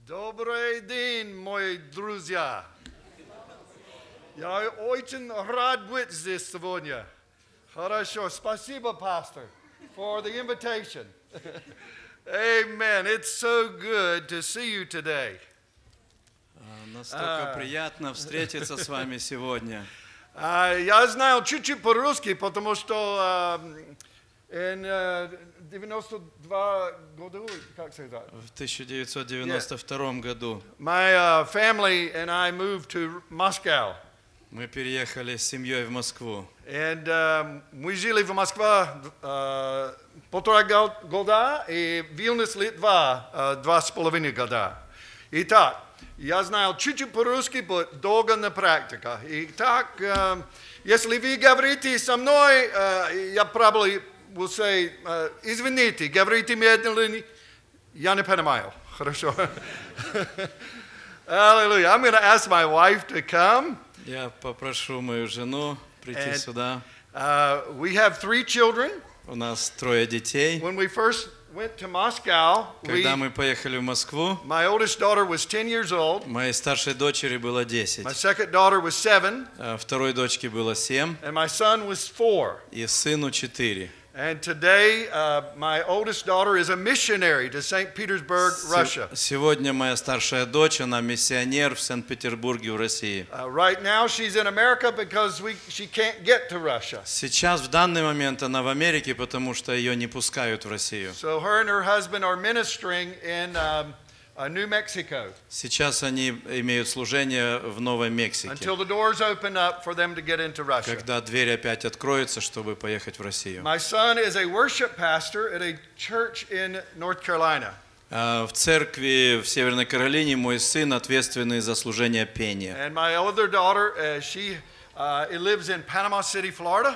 Добрый день, мои друзья. Я очень рад быть здесь сегодня. Хорошо. Спасибо, Pastor, for the invitation. Amen. It's so good to see you today. Настолько приятно встретиться с вами сегодня. Я знаю чуть-чуть по-русски, потому что в 92 году, как сказать? В 1992 году My family and I moved to Moscow. мы переехали с семьей в Москву. And мы жили в Москве 1,5 года и Вильнюс, Литва 2,5 года. Итак, я знал чуть-чуть по-русски, но долго на практике. Итак, если вы говорите со мной, я probably will say, извините, говорите медленно, я не понимаю. Хорошо. Hallelujah. I'm going to ask my wife to come. Я попрошу мою жену прийти сюда. We have 3 children. У нас 3 детей. When we first went to Moscow, Когда мы поехали в Москву, my oldest daughter was 10 years old. моей старшей дочери было 10. My second daughter was 7. Второй дочке было 7. And my son was 4. И сыну 4. And today, my oldest daughter is a missionary to St. Petersburg, Russia. Сегодня моя старшая дочь, она миссионер в Санкт-Петербурге, в России. Right now, she's in America because she can't get to Russia. Сейчас, в данный момент, она в Америке, потому что ее не пускают в Россию. So her and her husband are ministering in New Mexico. Сейчас они имеют служение в Новой Мексике. Until the doors open up for them to get into Russia. Когда дверь опять откроется, чтобы поехать в Россию. My son is a worship pastor at a church in North Carolina. В церкви в Северной Каролине мой сын ответственный за служение пения. And my other daughter, she lives in Panama City, Florida.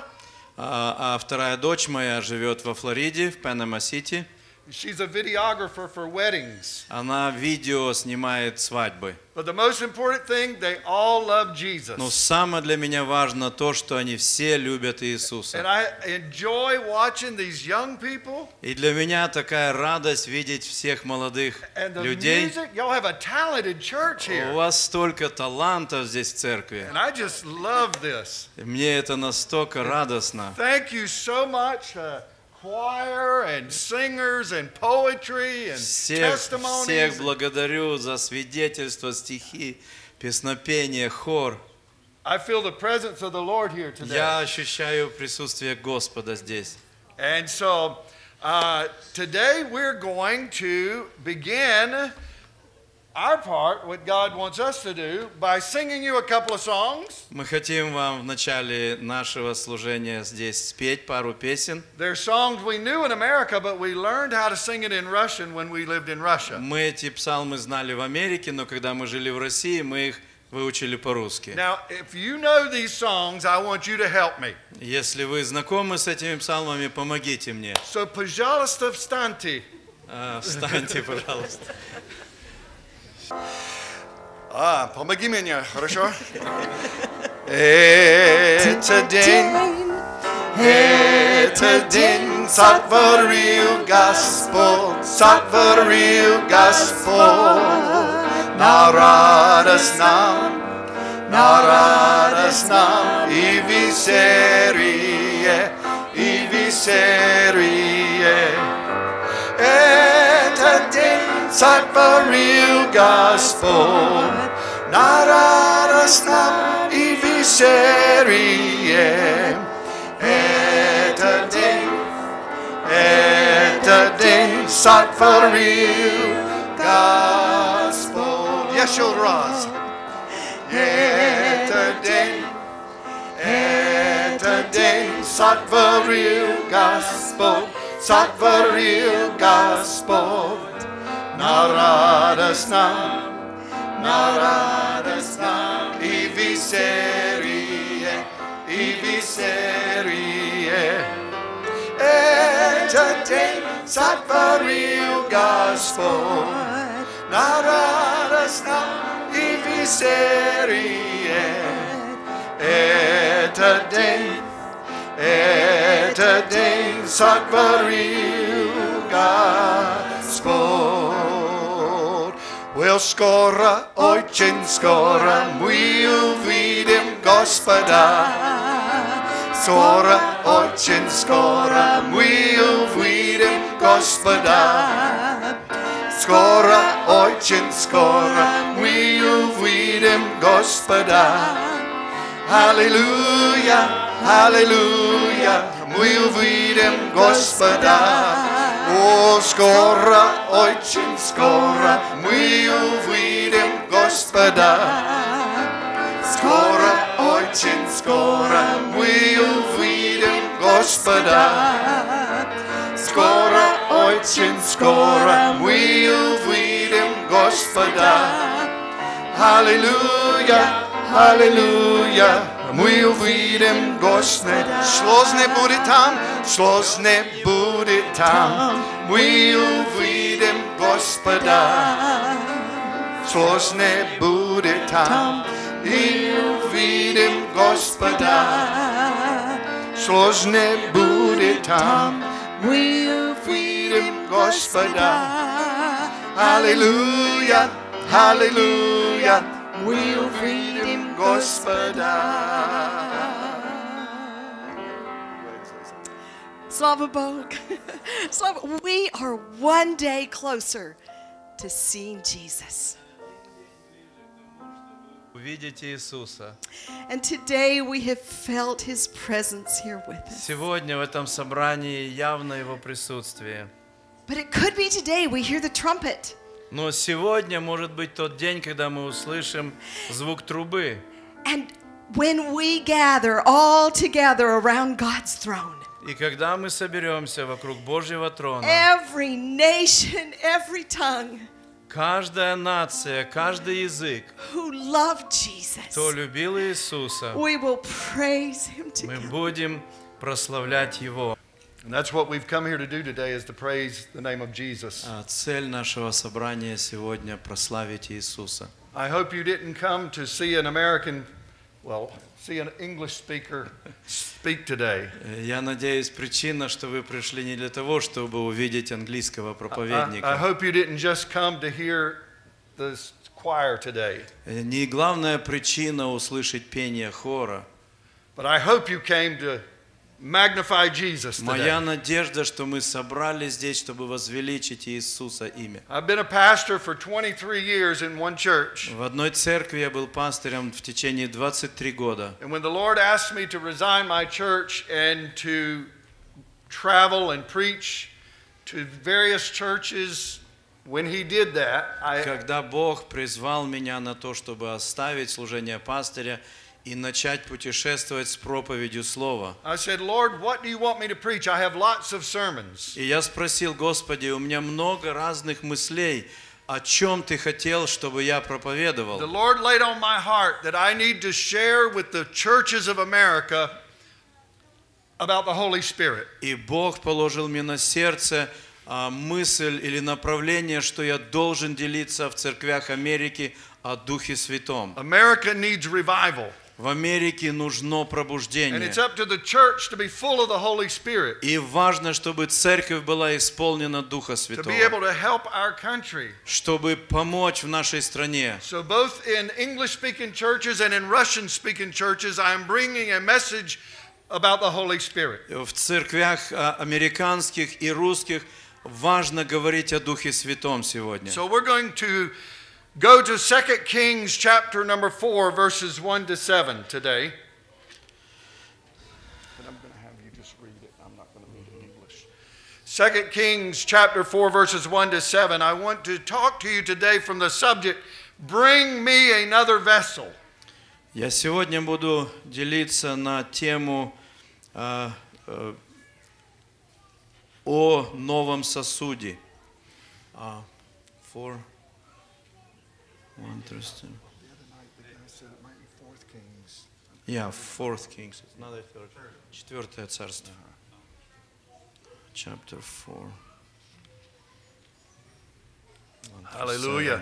А вторая дочь моя живет во Флориде, в Панама-Сити. She's a videographer for weddings. Она видео снимает свадьбы. But the most important thing, they all love Jesus. Но самое для меня важно то, что они все любят Иисуса. And I enjoy watching these young people. И для меня такая радость видеть всех молодых людей. Y'all have a talented church here. У вас столько талантов здесь в церкви. And I just love this. Мне это настолько радостно. Thank you so much. Choir and singers and poetry and testimonies. Всех благодарю за свидетельства, стихи, песнопение, хор. I feel the presence of the Lord here today. Я ощущаю присутствие Господа здесь. And so today we're going to begin our part, what God wants us to do, by singing you a couple of songs. Мы хотим вам в начале нашего служения здесь спеть пару песен. They're songs we knew in America, but we learned how to sing it in Russian when we lived in Russia. Мы эти псалмы знали в Америке, но когда мы жили в России, мы их выучили по-русски. Now, if you know these songs, I want you to help me. Если вы знакомы с этими псалмами, помогите мне. So, пожалуйста, встаньте. Встаньте, пожалуйста. Помоги мне, хорошо? Это день сотворил Господь, на радость нам, и веселье, Этот день сотворил Господь, на радость нам и веселье. Этот день сотворил Господь. Еще раз. Этот день сотворил Господь. На радость нам и веселье, Этот день сотворил Господь, на радость нам и веселье. Этот день сотворил Господь. Well, скоро, очень скоро мы увидим Господа. Скоро, очень скоро мы увидим Господа. Скоро, очень скоро мы увидим Господа. Аллилуйя, аллилуйя, мы увидим Господа. О, скоро, очень скоро мы увидим Господа. Скоро, очень скоро мы увидим Господа. Скоро, очень скоро мы увидим Господа. Аллилуйя, аллилуйя, мы увидим Господа. Слез не будет там, слез не будет там. Мы увидим Господа. Слез не будет там. И увидим Господа. Слез не будет там. Мы увидим Господа. Аллилуйя, аллилуйя, мы увидим Господа. Slava Bog. Slava, we are one day closer to seeing Jesus. Увидеть Иисуса. And today we have felt His presence here with us. Сегодня в этом собрании явно Его присутствие. But it could be today we hear the trumpet. Но сегодня может быть тот день, когда мы услышим звук трубы. And when we gather all together around God's throne. И когда мы соберемся вокруг Божьего трона, Every nation, every tongue. каждая нация, каждый язык, Who loved Jesus. кто любил Иисуса, We will praise Him мы together. будем прославлять Его. And that's what we've come here to do today, is to praise the name of Jesus. Цель нашего собрания сегодня прославить Иисуса. I hope you didn't come to see an English speaker speak today. Я надеюсь, причина, что вы пришли не для того, чтобы увидеть английского I проповедника. hope you didn't just come to hear the choir today. Не главная причина услышать пение хора. But I hope you came to magnify Jesus Моя today. надежда, что мы собрались здесь, чтобы возвеличить Иисуса имя. I've been a pastor for 23 years in one church. В одной церкви я был пастырем в течение 23 года. And when the Lord asked me to resign my church and to travel and preach to various churches, when He did that, Когда Бог призвал меня на то, чтобы оставить служение пастыря и начать путешествовать с проповедью Слова. I said, Lord, what do you want me to preach? I have lots of sermons. И я спросил: Господи, у меня много разных мыслей, о чем Ты хотел, чтобы я проповедовал? The Lord laid on my heart that I need to share with the churches of America about the Holy Spirit. И Бог положил мне на сердце мысль или направление, что я должен делиться в церквях Америки о Духе Святом. America needs revival. В Америке нужно And пробуждение. it's up to the church to be full of the Holy Spirit, И важно, чтобы церковь была исполнена Духа to be Святого, able to help our country. чтобы помочь в нашей стране. So both in English-speaking churches and in Russian-speaking churches, I am bringing a message about the Holy Spirit. В церквях американских и русских важно говорить о Духе Святом сегодня. So we're going to go to 2 Kings chapter number 4, verses 1 to 7 today. And I'm going to have you just read it. I'm not going to read it in English. 2 Kings chapter 4, verses 1 to 7. I want to talk to you today from the subject, Bring me another vessel. Я сегодня буду делиться на тему о новом сосуде. Fourth Kings. Четвертое царство. Chapter 4. Hallelujah.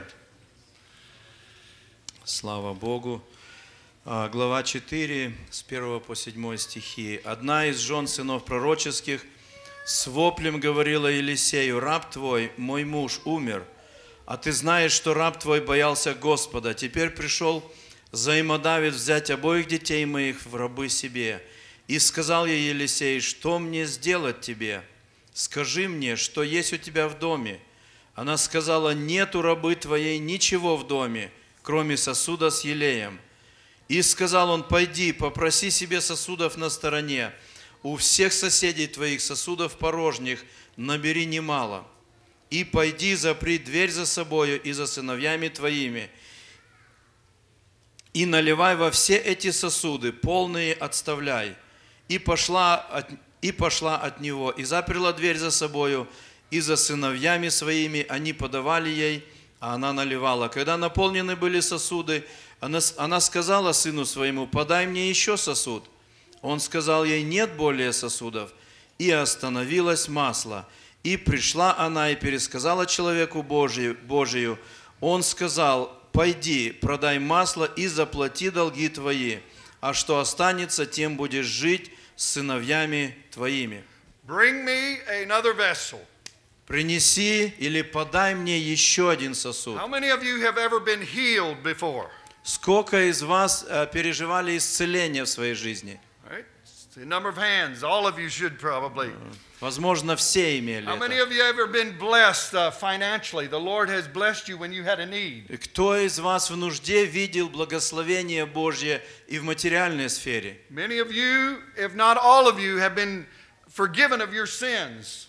Слава Богу. Глава 4, с 1 по 7 стихи. «Одна из жен сынов пророческих с воплем говорила Елисею: раб твой, мой муж, умер, а ты знаешь, что раб твой боялся Господа. Теперь пришел взаимодавец взять обоих детей моих в рабы себе. И сказал ей Елисей: что мне сделать тебе? Скажи мне, что есть у тебя в доме. Она сказала: нет у рабы твоей ничего в доме, кроме сосуда с елеем. И сказал он: пойди, попроси себе сосудов на стороне. У всех соседей твоих сосудов порожних набери немало. И пойди, запри дверь за собою и за сыновьями твоими. И наливай во все эти сосуды, полные отставляй. И пошла от него, и заперла дверь за собою, и за сыновьями своими они подавали ей, а она наливала. Когда наполнены были сосуды, она сказала сыну своему: подай мне еще сосуд. Он сказал ей: нет более сосудов. И остановилось масло. И пришла она и пересказала человеку Божию. Он сказал: пойди, продай масло и заплати долги твои, а что останется, тем будешь жить с сыновьями твоими. Bring me another vessel. Принеси или подай мне еще один сосуд. How many of you have ever been healed before? Сколько из вас переживали исцеление в своей жизни? Right? It's a number of hands. All of you should probably. Возможно, все имели How many это. of you ever been blessed financially? The Lord has blessed you when you had a need. И кто из вас в нужде видел благословение Божье и в материальной сфере? Many of you, if not all of you, have been forgiven of your sins.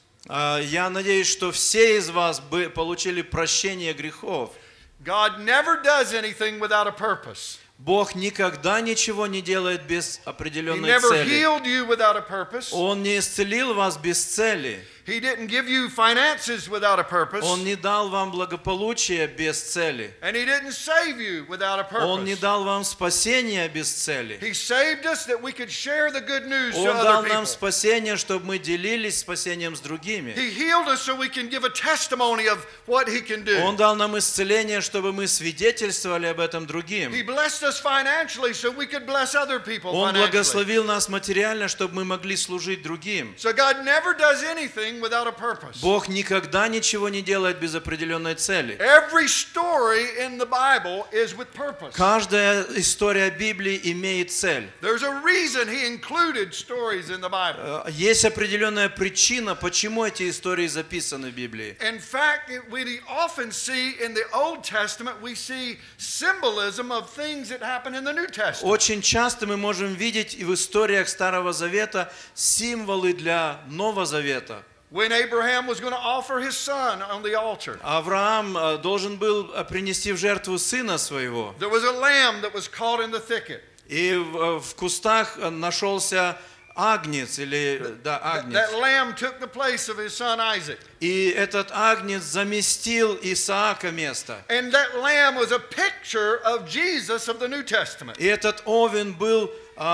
Я надеюсь, что все из вас получили прощение грехов. God never does anything without a purpose. Бог никогда ничего не делает без He определенной never цели. healed you without a purpose. Он не исцелил вас без цели. He didn't give you finances without a purpose. Он не дал вам благополучие без цели. And He didn't save you without a Он не purpose. дал вам спасения без цели. He saved us that we could share the good news to Он дал other нам people. спасение, чтобы мы делились спасением с другими. He healed us so we can give a testimony of what He can do. Он дал нам исцеление, чтобы мы свидетельствовали об этом другим. He blessed us financially so we could bless other people Он financially. благословил нас материально, чтобы мы могли служить другим. So God never does anything without a purpose. Бог никогда ничего не делает без определенной цели. Every story in the Bible is with purpose. Каждая история Библии имеет цель. There's a reason He included stories in the Bible. Есть определенная причина, почему эти истории записаны в Библии. In fact, we often see in the Old Testament, we see symbolism of things that happen in the New Testament. Очень часто мы можем видеть и в историях Старого Завета символы для Нового Завета. When Abraham was going to offer his son on the altar, Авраам должен был принести в жертву сына своего. there was a lamb that was caught in the thicket. И в кустах нашелся агнец, агнец. That lamb took the place of his son Isaac. И этот агнец заместил Исаака место. And that lamb was a picture of Jesus of the New Testament. И этот овен был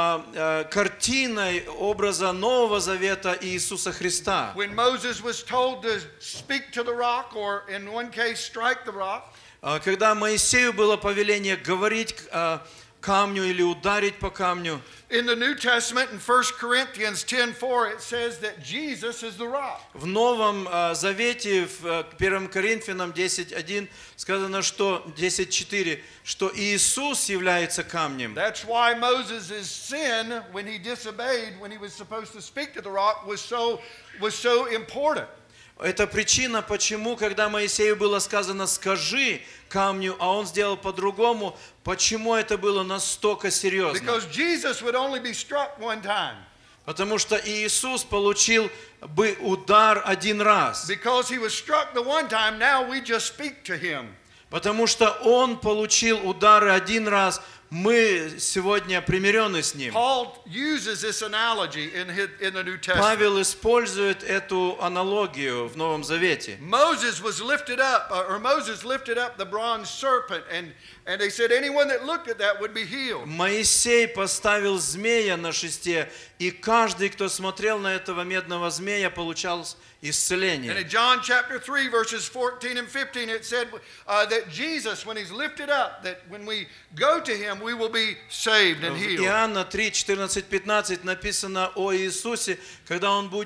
картиной образа Нового Завета и Иисуса Христа. When Moses was told to speak to the rock, or in one case, strike the rock, Когда Моисею было повеление говорить камню или ударить по камню, in the New Testament, in 1 Corinthians 10:4, it says that Jesus is the rock. в Новом Завете, в 1 Коринфянам 10:1 сказано, что 10:4, что Иисус является камнем. That's why Moses' sin, when he disobeyed, when he was supposed to speak to the rock, was so important. Это причина, почему, когда Моисею было сказано «скажи камню», а он сделал по-другому, почему это было настолько серьезно. Because Jesus would only be struck one time. Потому что Иисус получил бы удар один раз. Because he was struck the one time, now we just speak to him. Потому что Он получил удары один раз, мы сегодня примирены с Ним. Paul uses this analogy in the New Testament. Павел использует эту аналогию в Новом Завете. Moses lifted up the bronze serpent, and they said anyone that looked at that would be healed. Моисей поставил змея на шесте, и каждый, кто смотрел на этого медного змея, получал And исцеление. in John chapter 3, verses 14 and 15, it said that Jesus, when he's lifted up, that when we go to him, we will be saved and В healed. Иоанна 3, 14, 15 написано о Иисусе, когда Он будет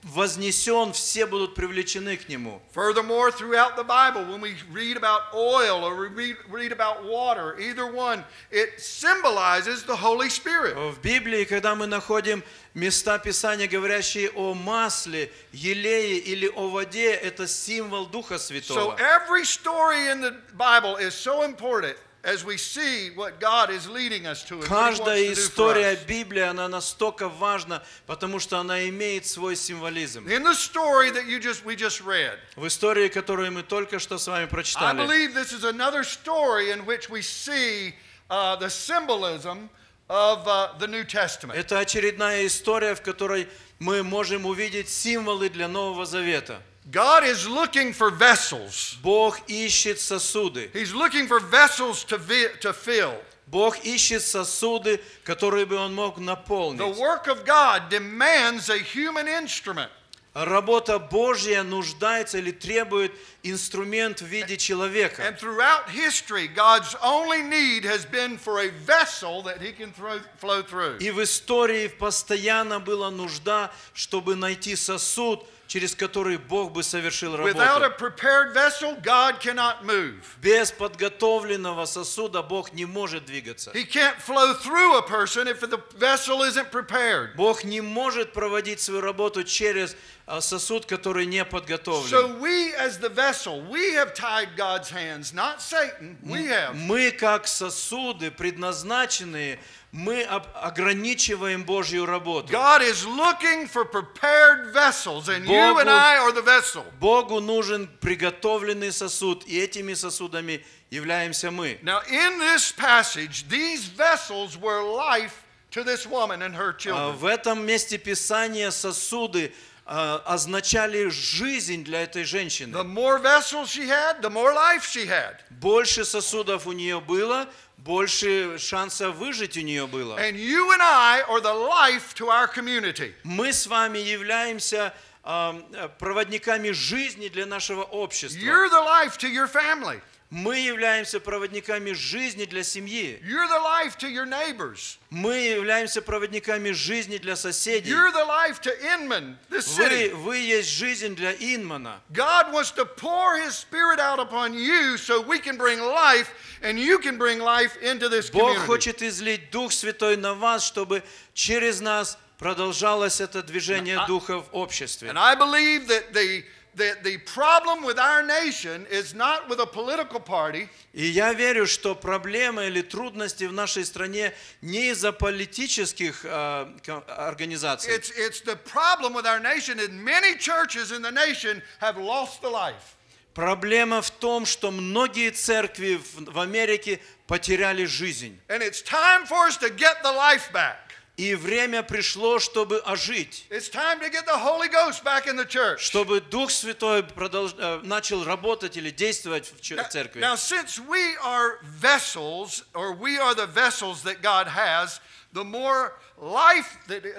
вознесен, все будут привлечены к Нему. Furthermore, throughout the Bible, when we read about oil or we read about water, either one, it symbolizes the Holy Spirit. В Библии, когда мы находим места Писания, говорящие о масле, елее или о воде, это символ Духа So Святого. every story in the Bible is so important as we see what God is leading us to and what He wants Каждая to do for история us. Библии, она настолько важна, потому что она имеет свой символизм. In the story that we just read, В истории, которую мы только что с вами I прочитали, believe this is another story in which we see the symbolism of the New Testament. это очередная история, в которой мы можем увидеть символы для Нового Завета. God is looking for vessels. Бог ищет сосуды. He's looking for vessels to fill. Бог ищет сосуды, которые бы Он мог The наполнить. work of God demands a human instrument. Работа Божья нуждается или требует инструмент в виде человека. And throughout history, God's only need has been for a vessel that He can flow through. И в истории постоянно была нужда, чтобы найти сосуд, через который Бог бы совершил Without a работу. prepared vessel, God cannot move. Без подготовленного сосуда Бог не может двигаться. He can't flow through a person if the vessel isn't prepared. Бог не может проводить свою работу через сосуд, который не подготовлен. So we as the vessel, we have tied God's hands, not Satan. We have. Мы, как сосуды, предназначенные, мы ограничиваем Божью работу. God is looking for prepared vessels, and you Богу- and I are the vessel. Богу нужен приготовленный сосуд, и этими сосудами являемся мы. Now, in this passage, these vessels were life to this woman and her children. В этом месте Писания сосуды означали жизнь для этой The женщины. more vessels she had, the more life she had. Больше сосудов у нее было, больше шансов выжить у нее было. And you and I are the life to our community. Мы с вами являемся проводниками жизни для нашего общества. You're the life to your family. Мы являемся проводниками жизни для семьи. You're the life to your neighbors. Мы являемся проводниками жизни для соседей. You're the life to Inman, this city. Вы есть жизнь для Инмана. God wants to pour His Spirit out upon you so we can bring life and you can bring life into this Бог community. хочет излить Дух Святой на вас, чтобы через нас продолжалось это движение Духа в обществе. And I believe that the problem with our nation is not with a political party. И я верю, что проблемы или трудности в нашей стране не из-за политических организаций. It's the problem with our nation is many churches in the nation have lost the life. Проблема в том, что многие церкви в Америке потеряли жизнь. And it's time for us to get the life back. И время пришло, чтобы ожить. It's time to get the Holy Ghost back in the church. Чтобы Дух Святой начал работать или действовать в церкви. Now, since we are vessels, or we are the vessels that God has, the more life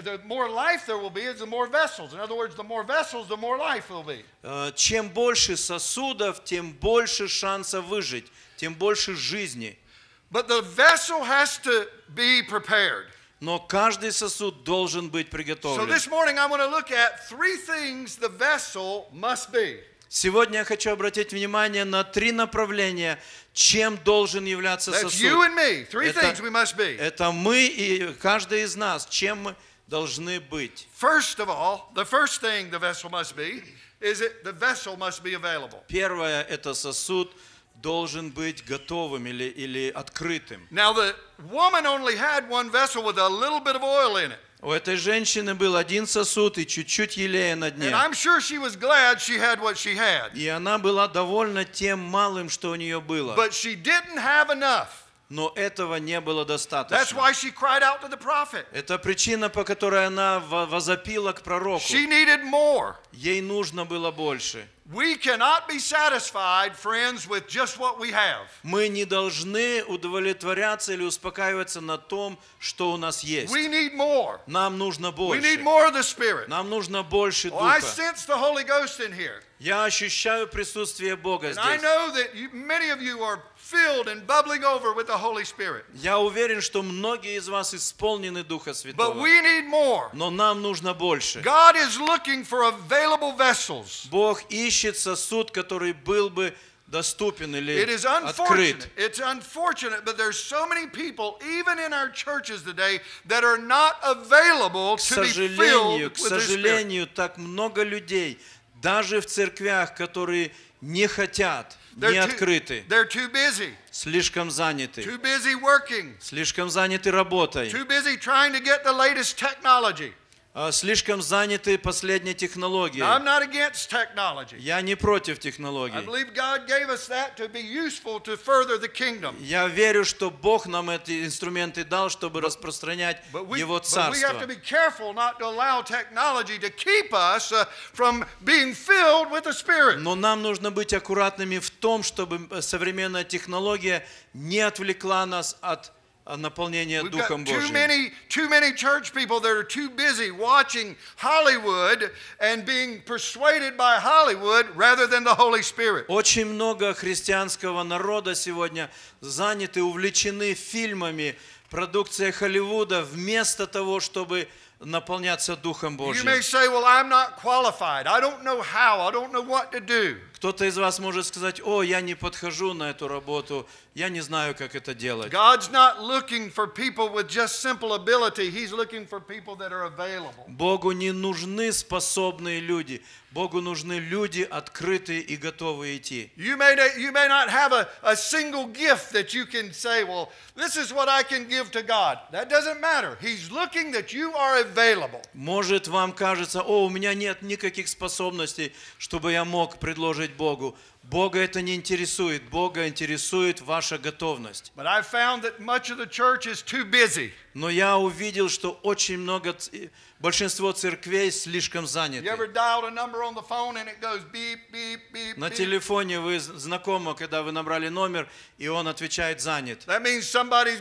there will be is the more vessels. In other words, the more vessels, the more life will be. Чем больше сосудов, тем больше шансов выжить, тем больше жизни. But the vessel has to be prepared. Но каждый сосуд должен быть So приготовлен. this morning I want to look at 3 things the vessel must be. Сегодня я хочу обратить внимание на 3 направления, чем должен являться That's сосуд. you and me. 3 things we must be. Это мы и каждый из нас, чем мы должны быть. First of all, the first thing the vessel must be is that the vessel must be available. Первое – это сосуд должен быть готовым или открытым. Now the woman only had one vessel with a little bit of oil in it. У этой женщины был один сосуд и чуть-чуть елея на And дне. I'm sure she was glad she had what she had. И она была довольна тем малым, что у нее было. But she didn't have enough. Но этого не было That's достаточно. why she cried out to the prophet. Это причина, по которой она возопила к пророку. She needed more. Ей нужно было больше. We cannot be satisfied, friends, with just what we have. Мы не должны удовлетворяться или успокаиваться на том, что у нас есть. We need more. Нам нужно We больше. need more of the Spirit. Нам нужно больше Oh, I Духа. sense the Holy Ghost in here. Я ощущаю присутствие Бога And I здесь. know that many of you are filled and bubbling over with the Holy Spirit. Я уверен, что многие из вас исполнены Духа But Святого. we need more. Но нам нужно больше. God is looking for available vessels. Бог ищет сосуд, который был бы доступен или It is открыт. unfortunate. It's unfortunate, but there's so many people, even in our churches today, that are not available to be filled К with the Spirit. сожалению, так много людей, даже в церквях, которые не хотят, не They're открыты, too busy, слишком заняты, too busy working, слишком заняты работой, too busy trying to get the latest technology. слишком заняты последней технологией. Now, I'm not against technology. Я не против I технологий. believe God gave us that to be useful to further the kingdom. Я верю, что Бог нам эти инструменты дал, чтобы распространять But we Его have to Царство. be careful not to allow technology to keep us from being filled with the Spirit. Но нам нужно быть аккуратными в том, чтобы современная технология не отвлекла нас от наполнения We've Духом got Божьим. too many church people that are too busy watching Hollywood and being persuaded by Hollywood rather than the Holy Spirit. Очень много христианского народа сегодня заняты, увлечены фильмами, продукцией Холливуда, вместо того, чтобы наполняться Духом You may Божьим. say, well, I'm not qualified. I don't know how. I don't know what to do. Кто-то из вас может сказать: о, я не подхожу на эту работу, я не знаю, как это делать. God's not looking for people with just simple ability. He's looking for people that are available. Богу не нужны способные люди. Богу нужны люди, открытые и готовые идти. You may not have a single gift that you can say, well, this is what I can give to God. That doesn't matter. He's looking that you are available. Может, вам кажется: о, у меня нет никаких способностей, чтобы я мог предложить Богу. Бога это не интересует. Бога интересует ваша готовность. But I found that much of the church is too busy. Но я увидел, что очень много, большинство церквей слишком You заняты. ever dialed a number on the phone and it goes beep, beep, beep, На beep? телефоне вы знакомы, когда вы набрали номер, и он отвечает: занят. That means somebody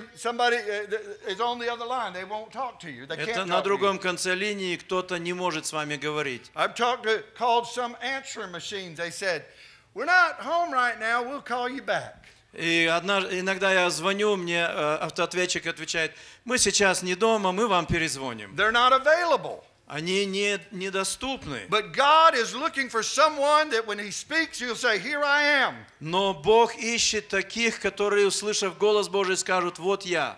is on the other line. They won't talk to you. They Это can't на talk to you. другом конце линии кто-то не может с вами говорить. I've called some answering machines. They said, we're not home right now. We'll call you back. И иногда я звоню, мне автоответчик отвечает: мы сейчас не дома, мы вам перезвоним. They're not available. Они недоступны. But God is looking for someone that when He speaks, He'll say, here I am. Но Бог ищет таких, которые, услышав голос Божий, скажут: вот я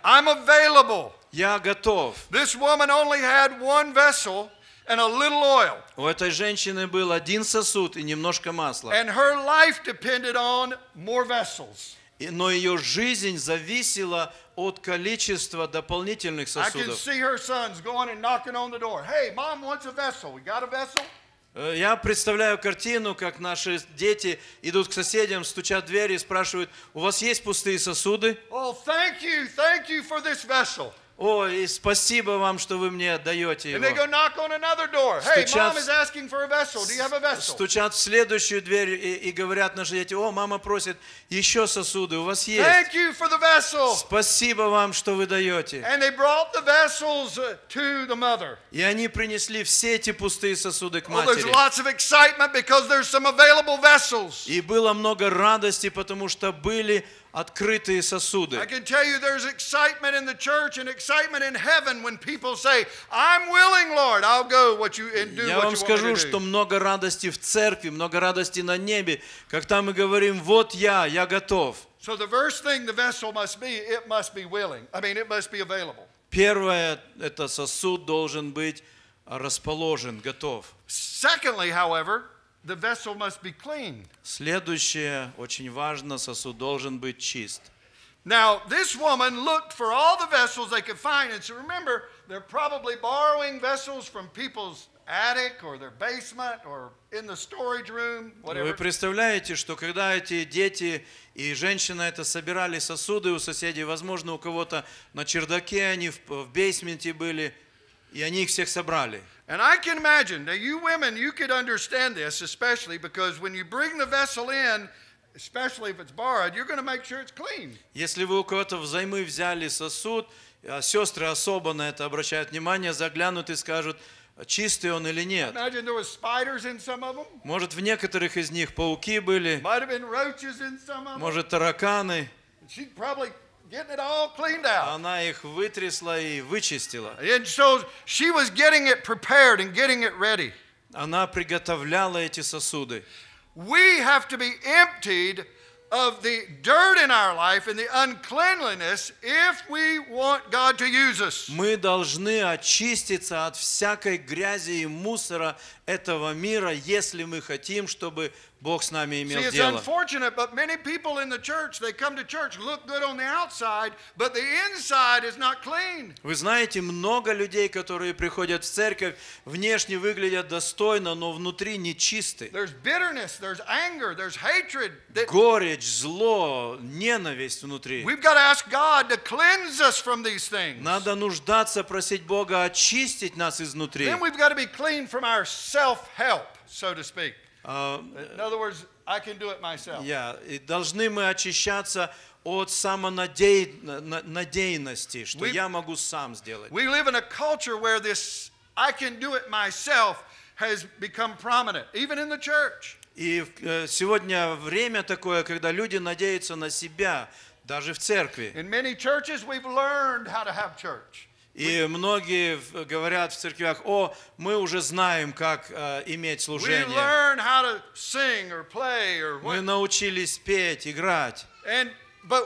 I'm available. готов. This woman only had one vessel and a little oil. У этой женщины был один сосуд и немножко масла. And her life depended on more vessels. Но ее жизнь зависела от количества дополнительных I can сосудов. see her sons going and knocking on the door. Hey, Mom wants a vessel. We got a vessel? Я представляю картину, как наши дети идут к соседям, стучат в дверь и спрашивают: у вас есть пустые сосуды? Oh, thank you for this vessel. О, и спасибо вам, что вы мне даете And they его. go knock on another door. Hey, Стучат Mom is asking for a vessel. Do you have a vessel? Стучат в следующую дверь и говорят наши дети: о, мама просит еще сосуды, у вас есть. Thank you for the vessel. Спасибо вам, что вы даете. And they brought the vessels to the mother. И они принесли все эти пустые сосуды к Well, there's матери. lots of excitement because there's some available vessels. И было много радости, потому что были открытые I сосуды. can tell you there's excitement in the church and excitement in heaven when people say, I'm willing, Lord, I'll go and do Я what вам you want скажу, me to что do. много радости в церкви, много радости на небе, когда мы говорим: вот я готов. So the first thing the vessel must be, it must be willing. It must be available. Первое, это сосуд должен быть расположен, готов. Secondly, however, the vessel must be clean. Следующее, очень важно, сосуд должен быть чист. Now, this woman looked for all the vessels they could find. And so remember, they're probably borrowing vessels from people's attic or their basement or in the storage room, Вы whatever. представляете, что когда эти дети и женщина это собирали сосуды у соседей, возможно, у кого-то на чердаке они в бейсменте были, и они их всех собрали. And I can imagine, now you women, you could understand this, especially because when you bring the vessel in, especially if it's borrowed, you're going to make sure it's clean. Если вы у кого-то взаймы взяли сосуд, сестры особо на это обращают внимание, заглянут и скажут, чистый он или нет. Imagine there was spiders in some of them. Может, в некоторых из них пауки были, Might have been roaches in some of them. может, тараканы. She's probably getting it all cleaned out. Она их вытрясла и вычистила. And so she was getting it prepared and getting it ready. Она приготовляла эти сосуды. We have to be emptied of the dirt in our life and the uncleanliness if we want God to use us. Мы должны очиститься от всякой грязи и мусора этого мира, если мы хотим, чтобы Бог с нами See, имел it's дело. unfortunate, but many people in the church, they come to church, look good on the outside, but the inside is not clean. Вы знаете, много людей, которые приходят в церковь, внешне выглядят достойно, но внутри нечисты. There's bitterness, there's anger, there's hatred. Горечь, зло, ненависть внутри. We've got to ask God to cleanse us from these things. Надо нуждаться, просить Бога очистить нас изнутри. Then we've got to be clean from our self-help, so to speak. In other words, I can do it myself. И должны мы очищаться от самонадеянности, что я могу сам сделать. We live in a culture where this I can do it myself has become prominent, even in the church. И сегодня время такое, когда люди надеются на себя, даже в церкви. In many churches, we've learned how to have church. И многие говорят в церквях: о, мы уже знаем, как иметь We служение. learn how to sing or play or Мы what. научились петь, играть. But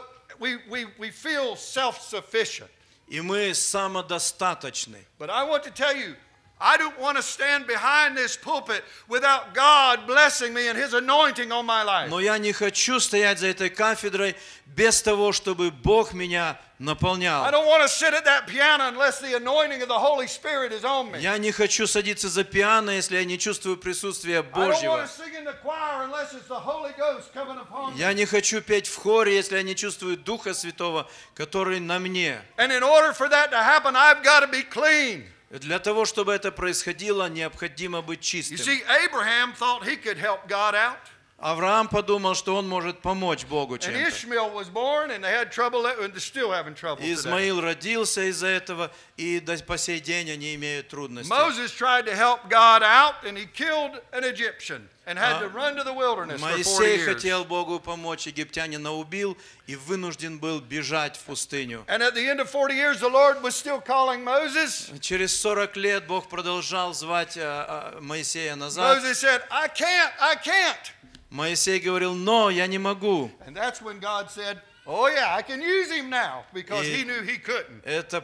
we feel self-sufficient. И мы самодостаточны. But I want to tell you, I don't want to stand behind this pulpit without God blessing me and His anointing on my life. Но я не хочу стоять за этой кафедрой без того, чтобы Бог меня наполнял. I don't want to sit at that piano unless the anointing of the Holy Spirit is on me. Я не хочу садиться за пиано, если я не чувствую присутствия I don't want Божьего. to sing in the choir unless it's the Holy Ghost coming upon me. Я не хочу петь в хоре, если я не чувствую Духа Святого, который на мне. And in order for that to happen, I've got to be clean. Для того, чтобы это происходило, необходимо быть You чистым. see, Abraham thought he could help God out. Авраам подумал, что он может помочь Богу And чем-то. Ishmael was born, and they had trouble, and they're still having trouble today. Измаил родился из-за этого, и по сей день они имеют трудности. Moses tried to help God out, and he killed an Egyptian and had to run to the wilderness for 40 Моисей years. хотел Богу помочь, египтянина убил и вынужден был бежать в пустыню. And at the end of 40 years, the Lord was still calling Moses. Через 40 лет Бог продолжал звать Моисея назад. Moses said, I can't. Моисей говорил: но я не могу. And that's when God said, oh yeah, I can use him now, because he knew he couldn't.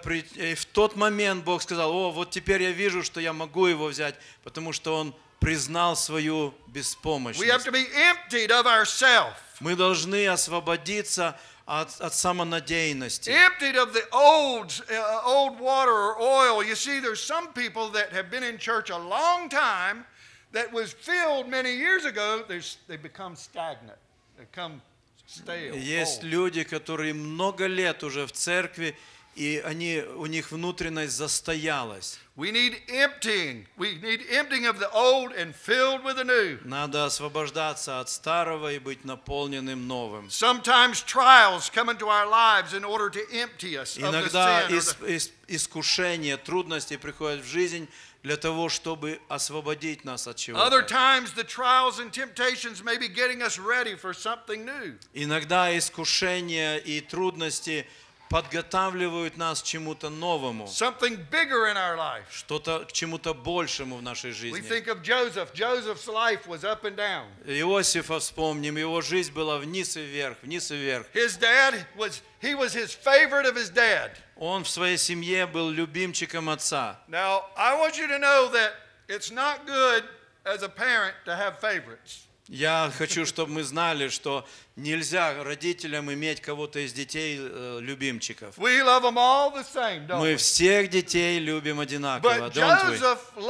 И в тот момент Бог сказал: о, вот теперь я вижу, что я могу его взять, потому что он признал свою We have беспомощность. to be emptied of ourselves. Мы должны освободиться от самонадеянности. Emptied of the old water or oil. You see, there's some people that have been in church a long time that was filled many years ago. They become stagnant. They become stale. Есть old. люди, которые много лет уже в церкви, и у них внутренность застоялась. We need emptying. We need emptying of the old and filled with the new. Надо освобождаться от старого и быть наполненным новым. Sometimes trials come into our lives in order to empty us of the Иногда sin. Or the, искушения, трудности приходят в жизнь для того, чтобы освободить нас от other чего-то. times the trials and temptations may be getting us ready for something new. Иногда искушения и трудности подготавливают нас к чему-то новому, Something bigger in our life. к чему-то большему в нашей We жизни. think of Joseph. Joseph's life was up and down. Иосифа вспомним, его жизнь была вниз и вверх, вниз и вверх. His dad was his favorite of his dad. Он в своей семье был любимчиком отца. Now, I want you to know that it's not good as a parent to have favorites. Я хочу, чтобы мы знали, что нельзя родителям иметь кого-то из детей любимчиков. We love them all the same, don't Мы we? всех детей любим одинаково, But don't we?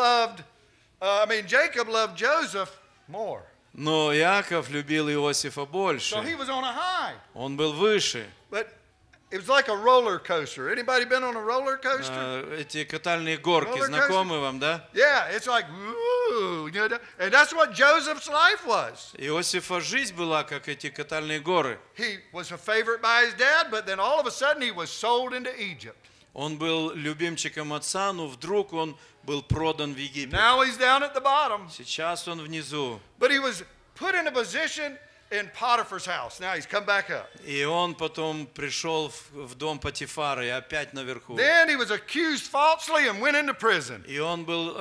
Jacob loved Joseph more. Но Иаков любил Иосифа So he больше. was on a high. Он был выше. But it was like a roller coaster. Anybody been on a roller coaster? Эти катальные горки Roller знакомы вам, да? Yeah, it's like, woo, you know, and that's what Joseph's life was. Иосифа жизнь была, как эти катальные горы. He was a favorite by his dad, but then all of a sudden he was sold into Egypt. Он был любимчиком отца, но вдруг он был продан в Египет. Now he's down at the bottom. Сейчас он внизу. But he was put in a position in Potiphar's house. Now he's come back up. И он потом пришел в дом Патифара и опять наверху. Then he was accused falsely and went into prison. И он был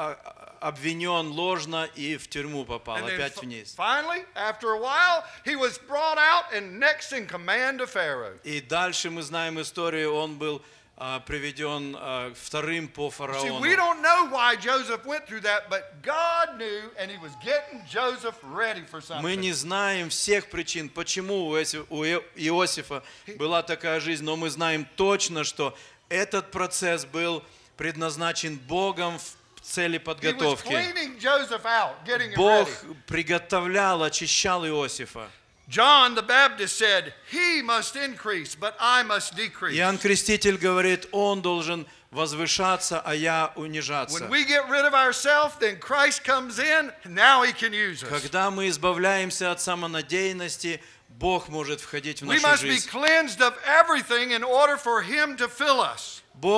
обвинен ложно и в тюрьму попал, And then опять вниз. finally, after a while, he was brought out and next in command of Pharaoh. И дальше мы знаем историю, он был приведен вторым по See, фараону. we don't know why Joseph went through that, but God knew, and he was getting Joseph ready for something. Мы не знаем всех причин, почему у Иосифа была такая жизнь, но мы знаем точно, что этот процесс был предназначен Богом в цели He was подготовки. cleaning Joseph out, getting him Бог ready. приготовлял, очищал Иосифа. John the Baptist said, "He must increase, but I must decrease." Иоанн Креститель говорит, он должен возвышаться, а я унижаться. When we get rid of ourselves, then Christ comes in, and now he can use us. Когда мы избавляемся от самонадеянности, Бог может входить в We нашу must be жизнь. cleansed of everything in order for him to fill us.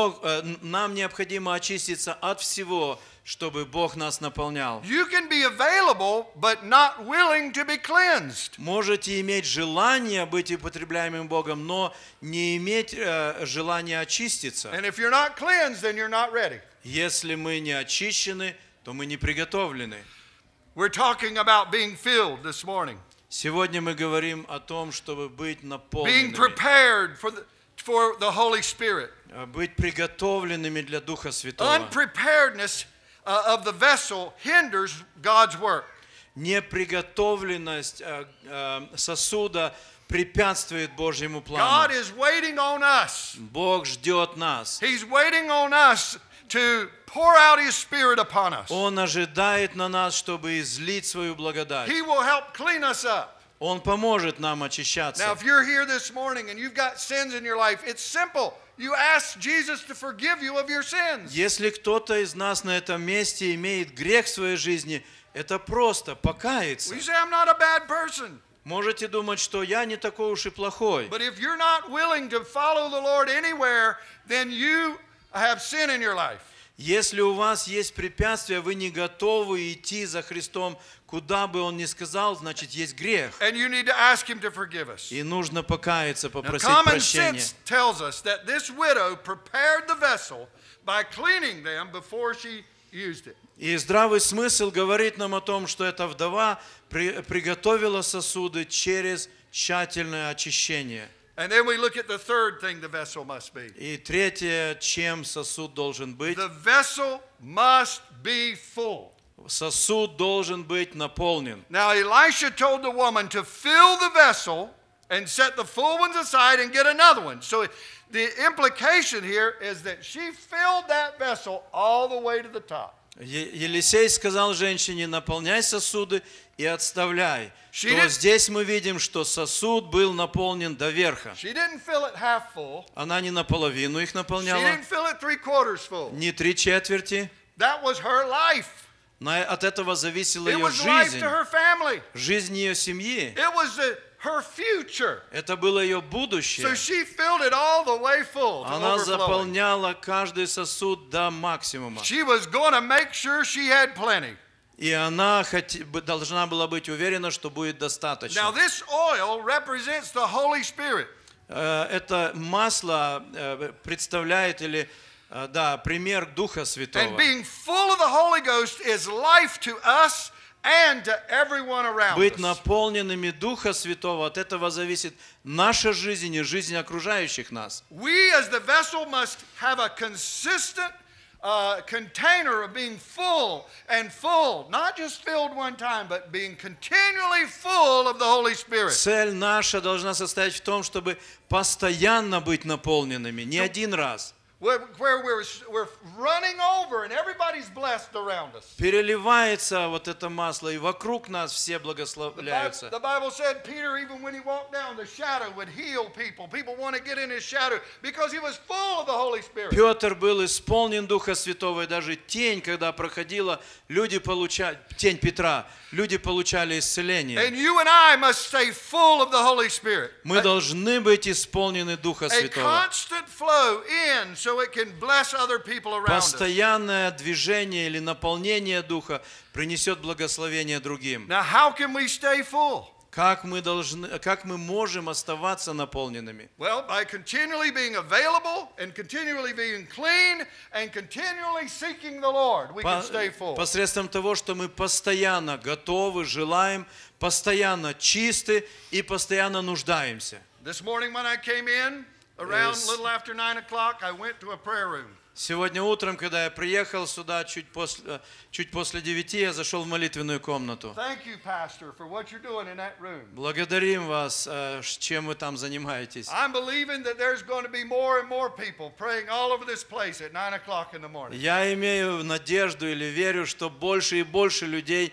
Нам необходимо очиститься от всего, чтобы Бог нас наполнял. You can be available, but not willing to be cleansed. Можете иметь желание быть употребляемым Богом, но не иметь желания очиститься. And if you're not cleansed, then you're not ready. Если мы не очищены, то мы не приготовлены. We're talking about being filled this morning. Сегодня мы говорим о том, чтобы быть Being наполненными, prepared for the Holy Spirit. быть приготовленными для Духа Святого. Unpreparedness of the vessel hinders God's work. Неприготовленность сосуда препятствует Божьему God плану. is waiting on us. Бог ждет нас. He's waiting on us to pour out His Spirit upon us. Он ожидает на нас, чтобы излить свою благодать. He will help clean us up. Он поможет нам Now, очищаться. if you're here this morning and you've got sins in your life, it's simple. You ask Jesus to forgive you of your sins. Если кто-то из нас на этом месте имеет грех в своей жизни, это просто покаяться. You say, I'm not a bad person. Можете думать, что я не такой уж и плохой. But if you're not willing to follow the Lord anywhere, then you have sin in your life. Если у вас есть препятствия, вы не готовы идти за Христом, куда бы Он ни сказал, значит, есть грех. And you need to ask Him to forgive us. И нужно покаяться, Now, попросить common прощения. sense tells us that this widow prepared the vessel by cleaning them before she used it. И здравый смысл говорит нам о том, что эта вдова приготовила сосуды через тщательное очищение. And then we look at the third thing the vessel must be. И третье, чем сосуд должен быть, The vessel must be full. сосуд должен быть наполнен. Now, Elisha told the woman to fill the vessel and set the full ones aside and get another one. So the implication here is that she filled that vessel all the way to the top. Елисей сказал женщине: наполняй сосуды и отставляй. She То didn't- здесь мы видим, что сосуд был наполнен до верха. She didn't fill it half full. Она не наполовину их She наполняла, didn't fill it 3/4 full. не 3/4. That was her life. От этого зависела It ее was life жизнь, to her family. жизнь ее семьи. It was her future. Это было ее So будущее. she filled it all the way full to Она overflowing. заполняла каждый сосуд до максимума. She was going to make sure she had plenty. И она должна была быть уверена, что будет Now, достаточно. this oil represents the Holy Spirit. Это масло представляет пример Духа And Святого. being full of the Holy Ghost is life to us and to everyone around Быть us. наполненными Духа Святого, от этого зависит наша жизнь и жизнь окружающих нас. We as the vessel must have a consistent container of being full and full, not just filled one time, but being continually full of the Holy Spirit. Цель наша должна состоять в том, чтобы постоянно быть наполненными, не один раз. Where we're running over and everybody's blessed around us. Переливается вот это масло, и вокруг нас все благословляются. The Bible said Peter, even when he walked down, the shadow would heal people. People want to get in his shadow because he was full of the Holy Spirit. Петр был исполнен Духа Святого, и даже тень, когда проходила, тень Петра, люди получали исцеление. And you and I must stay full of the Holy Spirit. Мы должны быть исполнены Духа A Святого. constant flow in so it can bless other people around us. Постоянное движение или наполнение Духа принесет благословение другим. Now, how can we stay full? Как мы можем оставаться наполненными? Well, by continually being available and continually being clean and continually seeking the Lord, we can stay full. Посредством того, что мы постоянно готовы, желаем, постоянно чисты и постоянно нуждаемся. This morning when I came in, around a little after 9 o'clock, I went to a prayer room. Сегодня утром, когда я приехал сюда, чуть после 9, я зашел в молитвенную комнату. Thank you, Pastor, for what you're doing in that room. Благодарим вас, чем вы там занимаетесь. I'm believing that there's going to be more and more people praying all over this place at 9 o'clock in the morning. Я имею надежду или верю, что больше и больше людей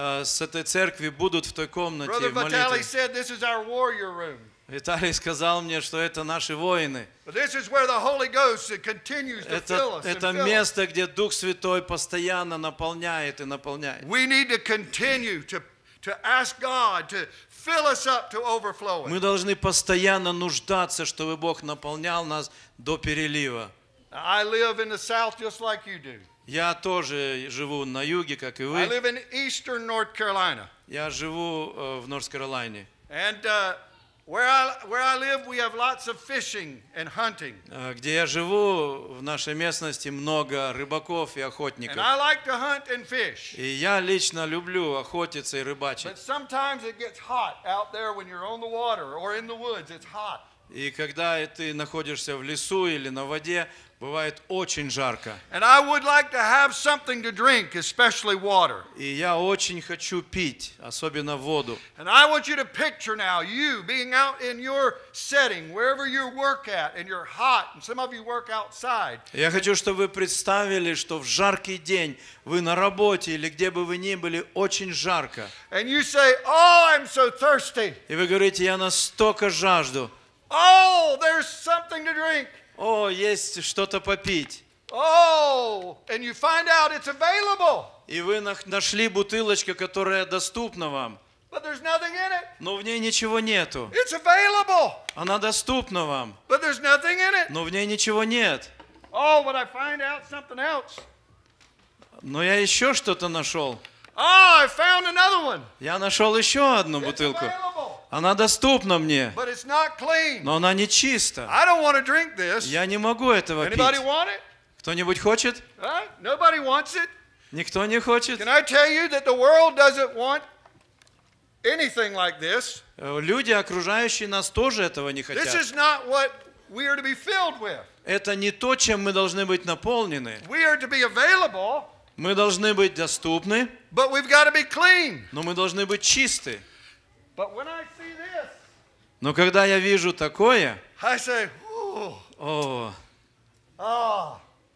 с этой церкви будут в той комнате Brother в молитве. Vitali said this is our warrior room. Виталий сказал мне, что это наши воины. But this is where the Holy Ghost continues to fill us. Это место, где Дух Святой постоянно наполняет и наполняет. We need to continue to ask God to fill us up to overflowing. Мы должны постоянно нуждаться, чтобы Бог наполнял нас до перелива. I live in the south just like you do. Я тоже живу на юге, как и I вы. live in eastern North Carolina. Я живу в Норт-Каролайне. And where I live, we have lots of fishing and hunting. Где я живу, в нашей местности много рыбаков и охотников. And I like to hunt and fish. И я лично люблю охотиться и рыбачить. But sometimes it gets hot out there when you're on the water or in the woods. It's hot. И когда ты находишься в лесу или на воде, бывает очень жарко. And I would like to have something to drink, especially water. И я очень хочу пить, особенно воду. And I want you to picture now you being out in your setting, wherever you work at, and you're hot, and some of you work outside. Я хочу, чтобы вы представили, что в жаркий день вы на работе или где бы вы ни были, очень жарко. And you say, "Oh, I'm so thirsty. И вы говорите, я настолько жажду. Oh, there's something to drink. О, есть что-то попить. Oh, and you find out it's available, И вы нашли бутылочку, которая доступна вам, but there's nothing in it. но в ней ничего нету. It's available, Она доступна вам, but there's nothing in it. но в ней ничего нет. Oh, but I find out something else. Но я еще что-то нашел. Oh, I found another one. Я нашел еще одну It's бутылку. available, Она доступна мне, but it's not clean. но она не чиста. I don't want to drink this. Я не могу этого Anybody пить. want it? Кто-нибудь хочет? Huh? Nobody wants it. Никто не хочет. Can I tell you that the world doesn't want anything like this? Люди, окружающие нас, тоже этого не This хотят. is not what we are to be filled with. Это не то, чем мы должны быть наполнены. We are to be available, Мы должны быть доступны, but we've got to be clean. но мы должны быть чисты. But when I see this, Но когда я вижу такое, I say, ooh, о, ah.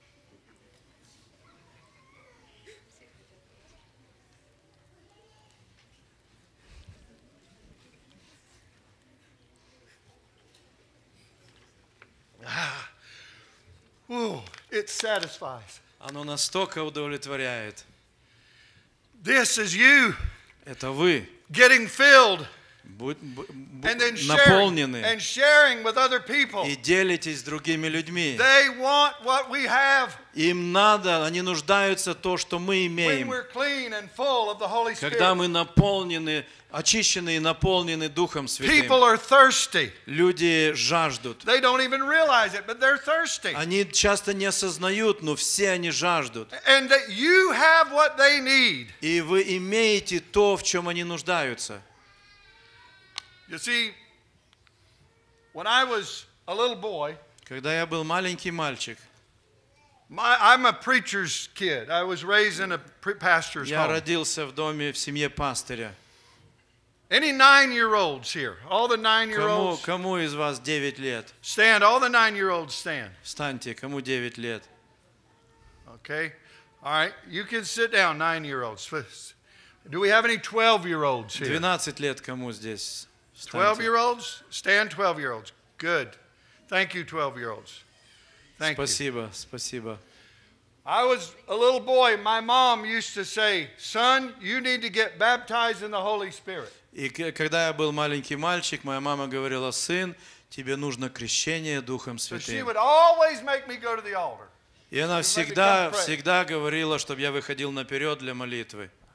Ooh, it satisfies. оно настолько удовлетворяет. This is you Это вы getting filled and then наполнены sharing with other people. и делитесь с другими людьми. They want what we have Им надо, они нуждаются в том, что мы when имеем. we're clean and full of the Holy Когда Spirit. мы наполнены, очищены и наполнены Духом Святым. People are thirsty. Люди жаждут. They don't even realize it, but they're thirsty. Они часто не осознают, но все они жаждут. And that you have what they need. И вы имеете то, в чем они нуждаются. You see, when I was a little boy, Когда я был маленький мальчик, I'm a preacher's kid. I was raised in a pastor's я home. родился в доме, в семье пастыря. Any 9-year-olds here? All the 9-year-olds? Кому из вас 9 лет? Stand. All the 9-year-olds stand. Встаньте, кому 9 лет? Okay? All right. You can sit down, 9-year-olds. Do we have any 12-year-olds here? 12 лет кому здесь? Встаньте. 12-year-olds? Stand 12-year-olds. Good. Thank you, 12-year-olds. Thank you. Спасибо, спасибо. I was a little boy. My mom used to say, "Son, you need to get baptized in the Holy Spirit." И когда я был маленький мальчик, моя мама говорила: сын, тебе нужно крещение Духом So she Святым. would always make me go to the altar. И она всегда говорила, чтобы я выходил наперед для молитвы.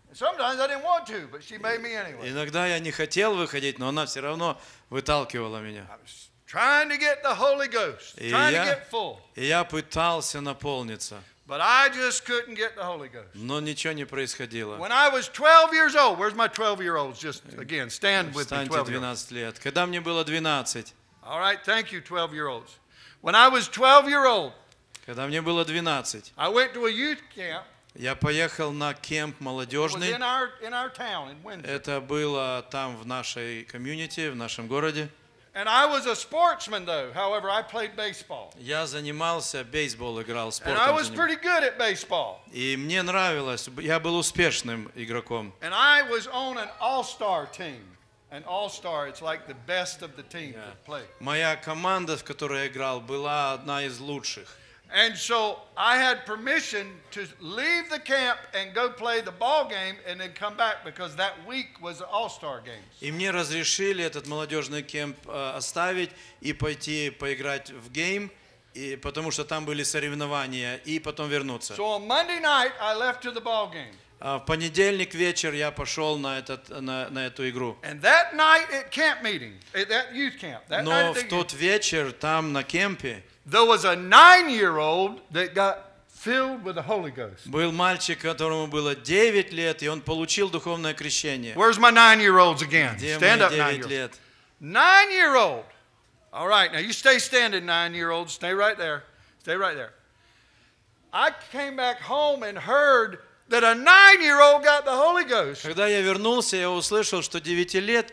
Sometimes I didn't want to, but she made me anyway. Иногда я не хотел выходить, но она все равно выталкивала меня. I was trying to get the Holy Ghost, И trying to я, get full. и я пытался наполниться, But I just couldn't get the Holy Ghost. но ничего не происходило. When I was 12 years old, where's my 12-year-olds? Just again, stand with me, Встаньте 12-year-olds. 12 лет. Когда мне было 12, All right, thank you, 12-year-olds. When I was 12-year-old, когда мне было 12, I went to a youth camp. я поехал на кемп It was молодежный. in our town in Windsor. Это было там в нашей комьюнити, в нашем городе. And I was a sportsman, though. However, I played baseball. Я занимался, бейсбол играл, And I спортом was pretty занимался. good at baseball. И мне нравилось, я был успешным игроком. And I was on an all-star team. An all-star, it's like the best of the team to play. Моя команда, в которой я играл, была одна из лучших. And so I had permission to leave the camp and go play the ball game and then come back because that week was the all-star games. И мне разрешили этот молодежный кемп оставить и пойти поиграть в гейм, и, потому что там были соревнования, и потом вернуться. So on Monday night, I left to the ball game. А в понедельник вечер я пошел на эту игру. And that night at camp meeting, at that youth camp, that night Но at the в тот вечер там на кемпе there was a 9-year-old that got filled with the Holy Ghost. был мальчик, которому было 9 лет, и он получил духовное крещение. Where's my 9-year-olds again? Где Stand мои up, 9 9-year-olds. лет? 9-year-old. All right, now you stay standing, 9-year-olds. Stay right there. Stay right there. I came back home and heard that a 9-year-old got the Holy Ghost. Когда я вернулся, я услышал, что 9 лет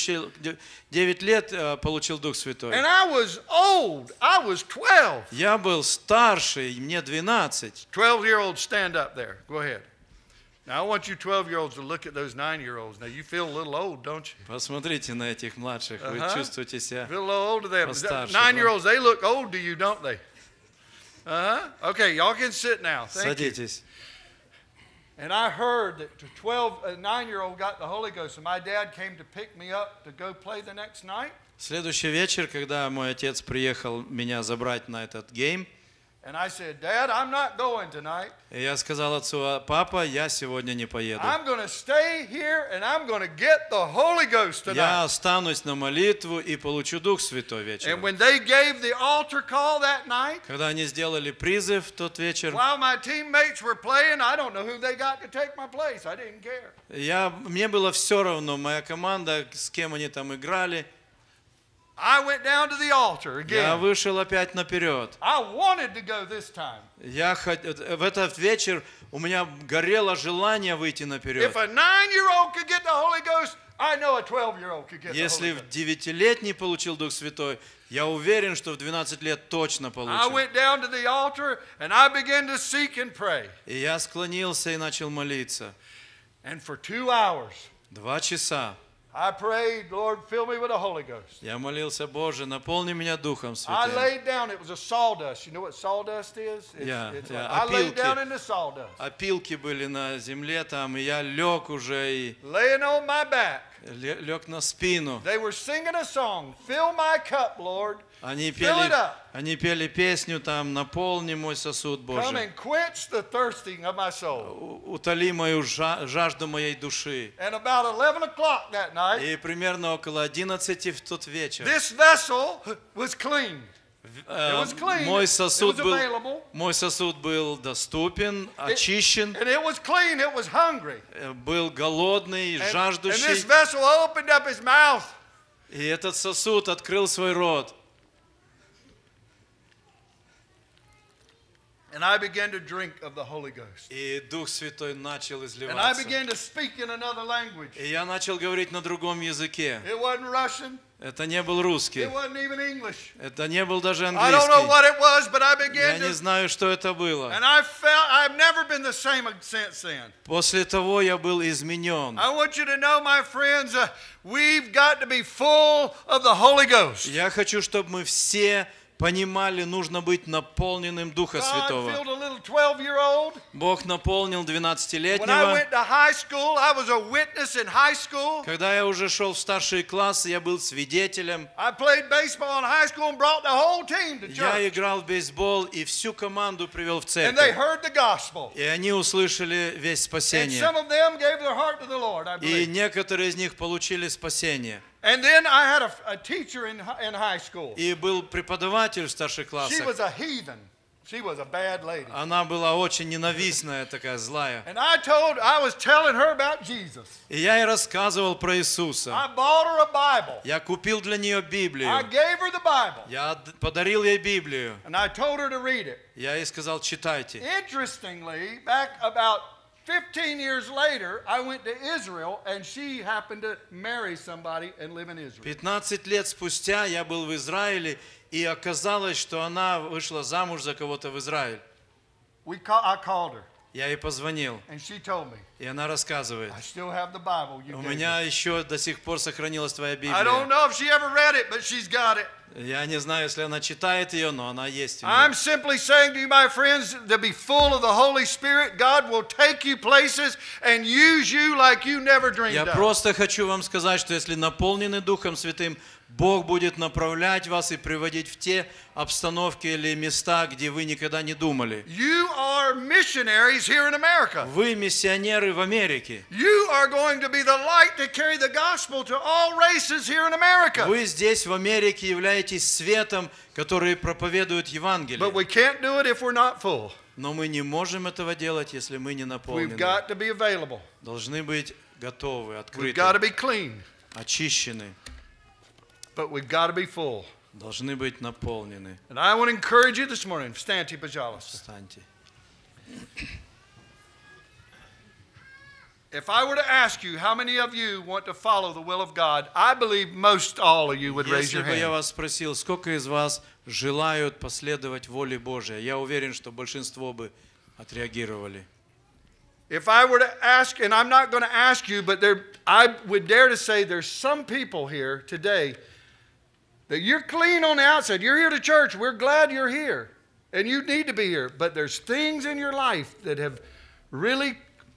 получил Дух Святой. And I was old. I was 12. Я был старший, мне 12. 12-year-olds, stand up there. Go ahead. Now I want you 12-year-olds to look at those 9-year-olds. Now you feel a little old, don't you? Посмотрите на этих младших, вы чувствуете себя. Feel a little old to them. Постарше, 9-year-olds, they look old to you, don't they? Okay, y'all can sit now. Thank you. Садитесь. And I heard that a 9-year-old got the Holy Ghost, and my dad came to pick me up to go play the next night. Следующий вечер, когда мой отец приехал меня забрать на этот гейм, And I said, Dad, I'm not going tonight. и я сказал отцу: папа, я сегодня не поеду. I'm going to stay here, and I'm going to get the Holy Ghost Я tonight. останусь на молитву и получу Дух Святой And вечером. when they gave the altar call that night, Когда они сделали призыв в тот вечер, while my teammates were playing, I don't know who they got to take my place. I didn't care. мне было все равно, моя команда, с кем они там играли. I went down to the altar Я again. вышел опять наперед. I wanted to go this time. В этот вечер у меня горело желание выйти наперед. If a 9-year-old could get the Holy Ghost, I know a 12-year-old could get the Holy Если Ghost. 9-летний получил Дух Святой, я уверен, что в 12 лет точно I получит. went down to the altar and I began to seek and pray. И я склонился и начал молиться. And for 2 hours, 2 часа I prayed, Lord, fill me with the Holy Ghost. я молился: Боже, наполни меня Духом I Святым. laid down. It was a sawdust. You know what sawdust is? Yeah, yeah, I laid опилки. down in the sawdust, Опилки были на земле там, и я лег уже и laying on my back. лег на спину. They were singing a song, fill my cup, Lord. Они Fill it up. пели песню там: наполни мой сосуд, Come Боже. and quench the thirsting of my soul. Утоли мою жажду моей души. And about 11 o'clock that night, И примерно около 11 в тот вечер this vessel was clean. It was clean. мой It сосуд was available. был доступен, очищен, And it was clean. It was hungry. был голодный, And this жаждущий. vessel opened up his mouth. И этот сосуд открыл свой рот. And I began to drink of the Holy Ghost. И Дух Святой начал And I изливаться. began to speak in another language. И я начал говорить на другом языке. It wasn't Russian. Это не был русский. It wasn't even English. Это не был даже I don't know английский. what it was, but I Я began не to. знаю, что это было. And I felt I've never been the same since then. После того я был изменен. I want you to know, my friends, we've got to be full of the Holy Ghost. Я хочу, чтобы мы все понимали, нужно быть наполненным Духа God Святого. filled a little filled a 12-year-old. Бог наполнил When I 12-летнего. went to high school, I was a witness in high school. Когда я уже шел в старшие классы, я был свидетелем. I played baseball in high school and brought the whole team to Я church. играл в бейсбол и всю команду привел в And they церковь. heard the gospel. И они услышали весть And спасения. some of them gave their heart to the Lord, I И believe. некоторые из них получили спасение. And then I had a teacher in high school. И был преподаватель в старших She классах. was a heathen. She was a bad lady. Она была очень ненавистная, такая злая. And I was telling her about Jesus. И я ей рассказывал про Иисуса. I bought her a Bible. Я купил для нее I Библию. gave her the Bible. Я подарил ей Библию. And I told her to read it. Я ей сказал, читайте. Interestingly, back about 15 years later, I went to Israel and she happened to marry somebody and live in Israel. 15 лет спустя я был в Израиле, и оказалось, что она вышла замуж за кого-то в Израиль. I called her Я ей позвонил, and she told me, и она рассказывает. I still have the Bible you У gave me. меня еще до сих пор сохранилась твоя I don't Библия. know if she ever read it, but she's got it. Я не знаю, если она читает ее, но она есть у I'm нее. simply saying to you, my friends, to be full of the Holy Spirit, God will take you places and use you like you never dreamed Я of. просто хочу вам сказать, что если наполнены Духом Святым, Бог будет направлять вас и приводить в те обстановки или места, где вы никогда не думали. You are missionaries here in America. Вы миссионеры в Америке. You are going to be the light to carry the gospel to all races here in America. Вы здесь, в Америке, являетесь светом, который проповедует But Евангелие. we can't do it if we're not full. Но мы не можем этого делать, если мы не We've наполнены. got to be available. Должны быть готовы, We've got to открыты, be clean. очищены. But we've got to be full. Должны быть наполнены. And I want to encourage you this morning. Встаньте, пожалуйста. Встаньте. If I were to ask you how many of you want to follow the will of God, I believe most all of you would raise Если your бы я hand. вас спросил, сколько из вас желают последовать воле Божией, я уверен, что большинство бы отреагировали. If I were to ask, and I'm not going to ask you, but I would dare to say there's some people here today that you're clean on the outside. You're here to church. We're glad you're here. And you need to be here. But there's things in your life that have really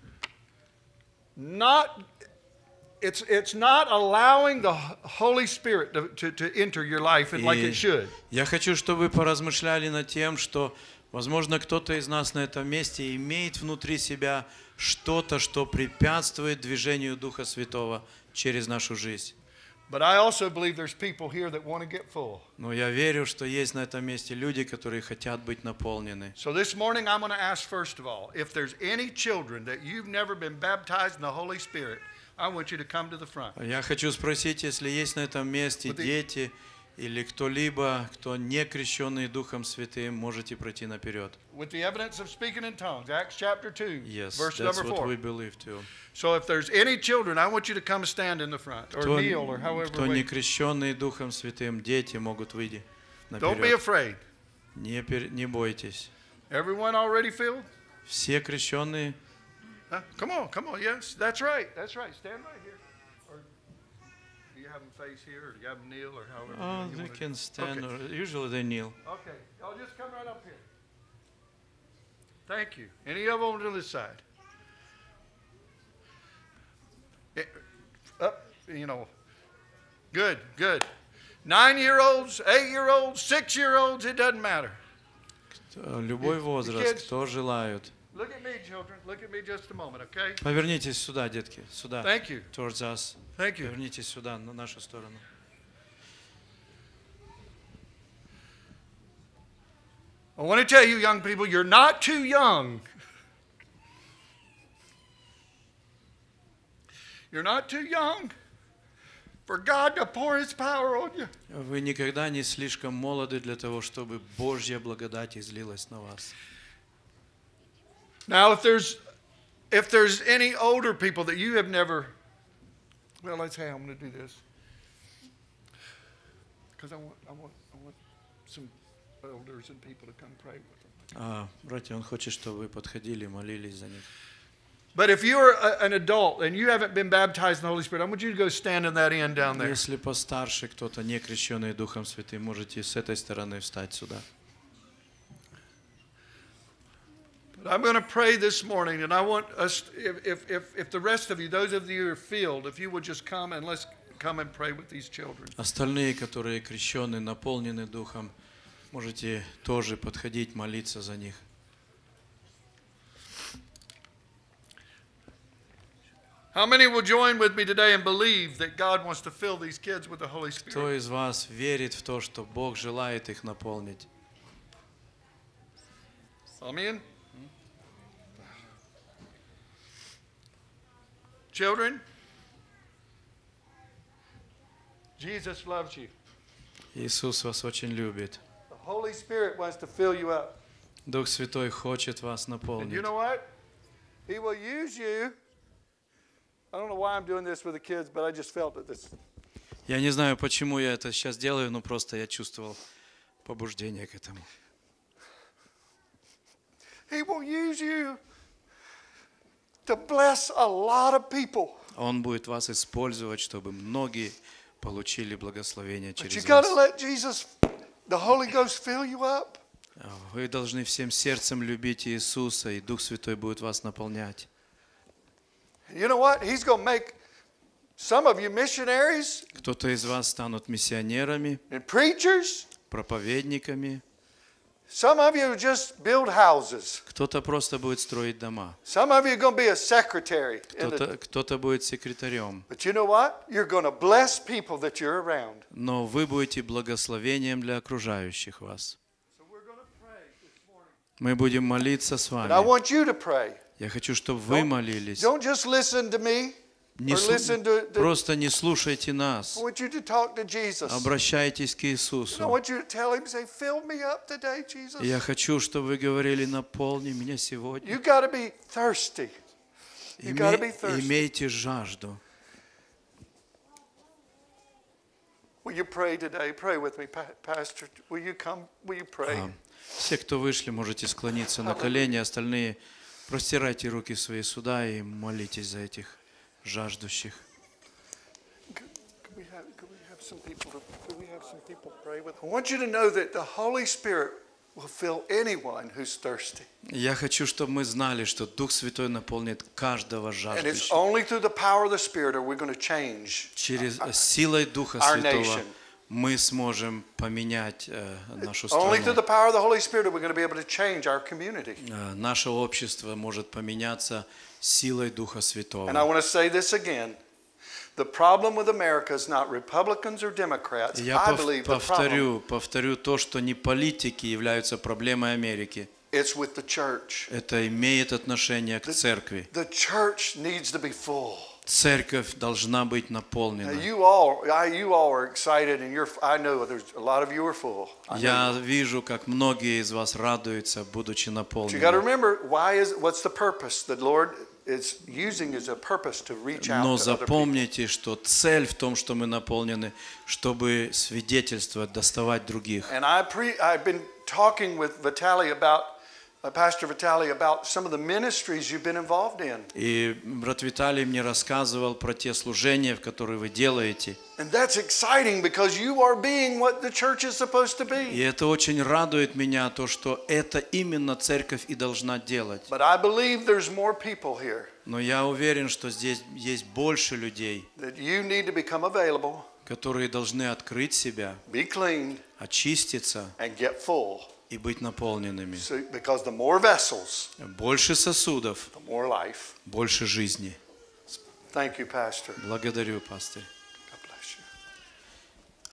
not, it's not allowing the Holy Spirit to enter your life and like it should. Я хочу, чтобы вы поразмышляли над тем, что, возможно, кто-то из нас на этом месте имеет внутри себя что-то, что препятствует движению Духа Святого через нашу жизнь. But I also believe there's people here that want to get full. Но я верю, что есть на этом месте люди, которые хотят быть наполнены. So this morning I'm going to ask first of all, if there's any children that you've never been baptized in the Holy Spirit, I want you to come to the front. Я хочу спросить, если есть на этом месте дети или кто-либо, кто не крещенный Духом Святым, можете пройти наперед. With the evidence of speaking in tongues, Acts chapter 2, Yes, verse that's number what 4. we believe too. So if there's any children, I want you to come stand in the front, or kneel, or however Кто не way. крещенный Духом Святым, дети могут выйти Don't be наперед. afraid. Не бойтесь. Everyone already filled? Все крещенные. Huh? Come on, yes, that's right, stand right here. Or do you have them face here, or do you have them kneel, or however Oh, you they want to can stand, Okay. or usually they kneel. Okay, y'all just come right up here. Thank you. Any of them on this side? Up, Good. 9-year-olds, 8-year-olds, 6-year-olds, it doesn't matter. Любой возраст, кто желают. Look at me, children. Look at me just a moment, okay? Повернитесь сюда, детки, сюда. Thank you. Towards us. Thank you. Повернитесь сюда, на нашу сторону. I want to tell you, young people, you're not too young. You're not too young for God to pour His power on you. Вы никогда не слишком молоды для того, чтобы Божья благодать излилась на вас. Now, if there's any older people that you have never, well, let's say I'm going to do this because I want some elders and people to come pray with them. Братья, он хочет, чтобы вы подходили, молились за них. But if you're an adult and you haven't been baptized in the Holy Spirit, I want you to go stand in that end down there. Если постарше кто-то, не крещенный Духом Святым, можете с этой стороны встать сюда. I'm going to pray this morning, and I want us, if the rest of you, those of you who are filled, if you would just come and let's come and pray with these children. Остальные, которые крещены, наполнены Духом, можете тоже подходить, молиться за них. How many will join with me today and believe that God wants to fill these kids with the Holy Spirit? Кто из вас верит в то, что Бог желает их наполнить? Amen. Children, Jesus loves you. Иисус вас очень любит. The Holy Spirit wants to fill you up. Дух Святой хочет вас And you наполнить. know what? He will use you. I don't know why I'm doing this with the kids, but I just felt it. Я не знаю, почему я это сейчас делаю, но просто я чувствовал побуждение к этому. He will use you to bless a lot of people. Он будет вас использовать, чтобы многие получили благословение But you через got to вас. let Jesus, the Holy Ghost, fill you up. Вы должны всем сердцем любить Иисуса, и Дух Святой будет вас наполнять. You know what? He's going to make some of you missionaries Кто-то из вас станут миссионерами, and preachers. проповедниками, Some of you just build houses. кто-то просто будет строить дома, Some of you are going to be a secretary. кто-то будет секретарем. But you know what? You're going to bless people that you're around. Но вы будете благословением для окружающих вас. So we're going to pray this morning. Мы будем молиться с And I вами. want you to pray. Я хочу, чтобы вы молились. Don't just listen to me Не or слу- listen to. Просто не слушайте нас. I want you to talk to Jesus. Обращайтесь к I Иисусу. want you to tell him, say, fill me up today, Jesus. И я хочу, чтобы вы говорили: наполни меня сегодня. You got to be thirsty. You got to be thirsty. Имейте жажду. Will you pray today? Pray with me, Pastor. Will you come? Will you pray? Все, кто вышли, можете склониться на колени, остальные простирайте руки свои сюда и молитесь за этих жаждущих. Could we have some people pray with? I want you to know that the Holy Spirit will fill anyone who's thirsty. Я хочу, чтобы мы знали, что Дух Святой наполнит каждого And it's жаждущего. only through the power of the Spirit are we going to change Через силой Духа our Святого nation. мы сможем поменять нашу Only through the страну. power of the Holy Spirit are we going to be able to change our community. Наше общество может поменяться силой Духа And I Святого. want to say this again. The problem with America is not Republicans or Democrats. Я I believe the problem повторю то, что не политики являются проблемой Америки. it's with the church. Это имеет отношение к церкви. The church needs to be full. Церковь должна быть Now, наполнена. you all are excited, and I know there's a lot of you are full. I know Я you are. вижу, как многие из вас радуются, будучи But you got to наполненными. remember, what's the purpose? The Lord is using as a purpose to reach out Но to other people. запомните, что цель в том, что мы наполнены, чтобы свидетельствовать, доставать других. And I've been talking with Vitaly about Pastor Vitaly about some of the ministries you've been involved in. И брат Виталий мне рассказывал про те служения, в которые вы делаете. And that's exciting because you are being what the church is supposed to И be. это очень радует меня, то, что это именно церковь и должна делать. But I believe there's more people here Но я уверен, что здесь есть больше людей, that you need to become available, которые должны открыть себя, be clean, очиститься and get full. и быть наполненными. So, because the more vessels, Больше сосудов, the more life. больше жизни. Thank you, Pastor. Благодарю, пастырь.